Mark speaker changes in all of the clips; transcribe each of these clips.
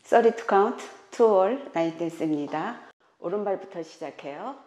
Speaker 1: 30 count, to all, 라인 댄스입니다. 오른발부터 시작해요.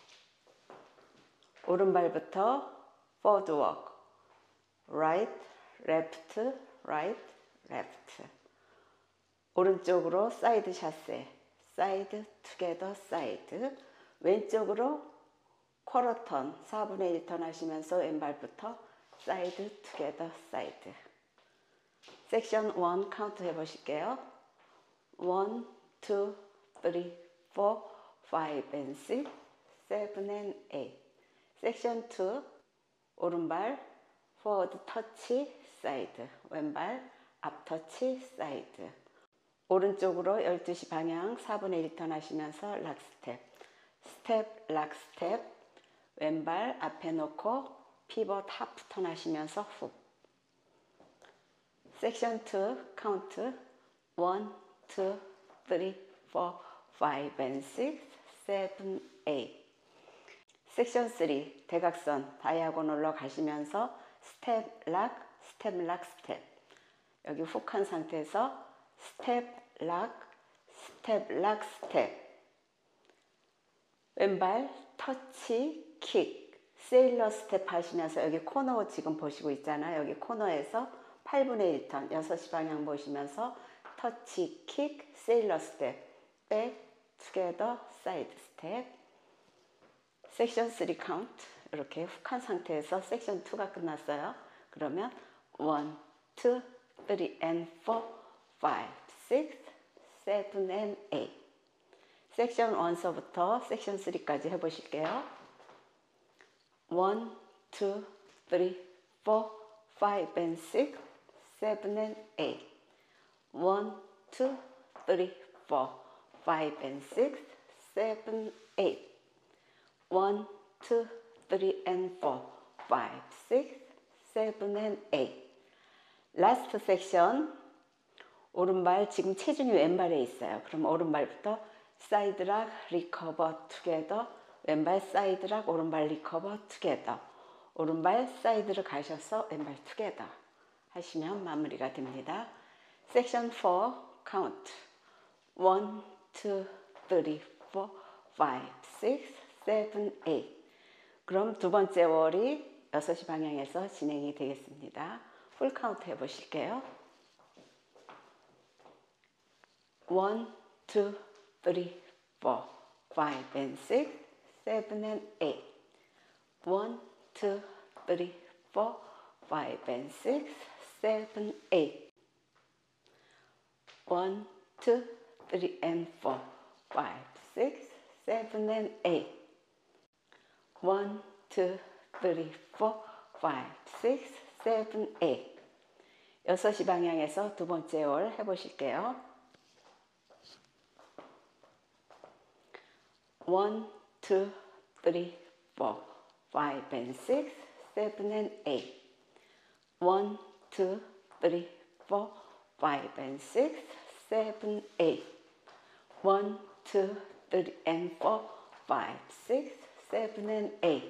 Speaker 1: 오른발부터 forward walk, right, left, right, left. 오른쪽으로 사이드 샷세, 사이드, 투게더, 사이드. 왼쪽으로 쿼터 턴, 4분의 1턴 하시면서 왼발부터 사이드, 투게더, 사이드. 섹션 1 카운트 해보실게요. 1, 2, 3, 4, 5 and 6, 7 and 8. 섹션 2 오른발 포워드 터치 사이드, 왼발 앞 터치 사이드. 오른쪽으로 12시 방향 4분의 1턴 하시면서 락 스텝, 스텝, 락 스텝. 왼발 앞에 놓고 피벗 하프 턴 하시면서 훅. 섹션 2 카운트 1, 2, 3, 4, 5 and 6, 7, 8. 섹션 3 대각선 다이아고널로 가시면서 스텝 락, 스텝 락, 스텝. 여기 훅 한 상태에서 스텝 락, 스텝 락, 스텝. 왼발 터치 킥, 세일러 스텝 하시면서 여기 코너 지금 보시고 있잖아요. 여기 코너에서 8분의 1턴 6시 방향 보시면서 터치 킥, 세일러 스텝, 백, 투게더, 사이드 스텝. 섹션 3 카운트 이렇게 훅 한 상태에서 섹션 2가 끝났어요. 그러면 1, 2, 3 and 4, 5, 6, 7 and 8. 섹션 1서부터 섹션 3까지 해보실게요. 1, 2, 3, 4, 5 and 6, 7 and 8. 1, 2, 3, 4, 5 and 6, 7, 8. 1, 2, 3 and 4, 5, 6, 7 and 8. 라스트 섹션 오른발 지금 체중이 왼발에 있어요. 그럼 오른발부터 사이드 락, 리커버, 투게더. 왼발 사이드 락, 오른발 리커버, 투게더. 오른발 사이드로 가셔서 왼발 투게더 하시면 마무리가 됩니다. 섹션 4 카운트 1, 2, 3, 4, 5, 6, 7, 8. 그럼 두 번째 월이 6시 방향에서 진행이 되겠습니다. 풀 카운트 해보실게요. 1, 2, 3, 4, 5 and 6, 7 and 8. 1, 2, 3, 4, 5 and 6, 7, 8. 1, 2, 3 and 4, 5, 6, 7 and 8. 1, 2, 3, 4, 5, 6, 7, 8. 6시 방향에서 두 번째 월 해보실게요. 1, 2, 3, 4, 5 and 6, 7 and 8. 1, 2, 3, 4, 5 and 6, 7, 8. 1, 2, 3 and 4, 5, 6, 7 and 8.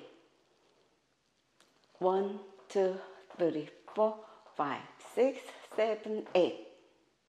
Speaker 1: 1, 2, 3, 4, 5, 6, 7, 8.